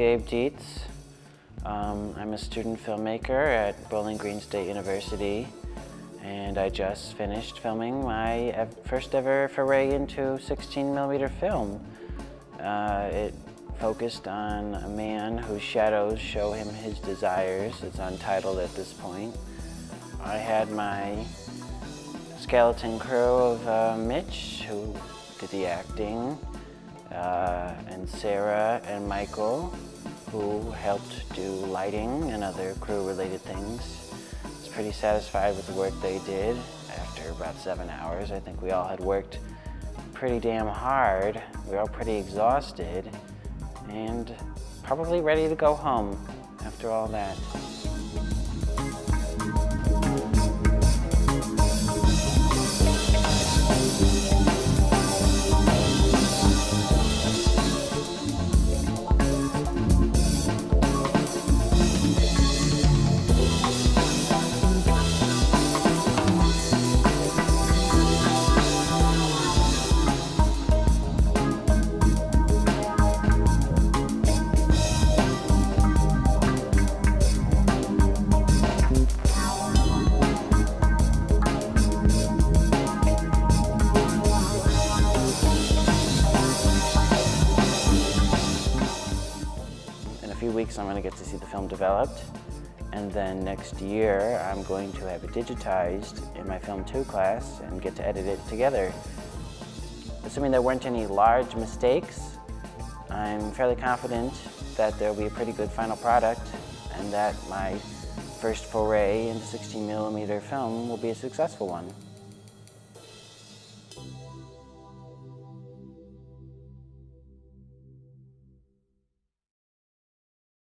Gabe Deitz. I'm a student filmmaker at Bowling Green State University, and I just finished filming my first ever foray into 16mm film. It focused on a man whose shadows show him his desires. It's untitled at this point. I had my skeleton crew of Mitch, who did the acting, and Sarah and Michael, who helped do lighting and other crew-related things. I was pretty satisfied with the work they did. After about 7 hours, I think we all had worked pretty damn hard. We were all pretty exhausted and probably ready to go home after all that. In a few weeks I'm going to get to see the film developed, and then next year I'm going to have it digitized in my Film 2 class and get to edit it together. Assuming there weren't any large mistakes, I'm fairly confident that there will be a pretty good final product and that my first foray into 16mm film will be a successful one.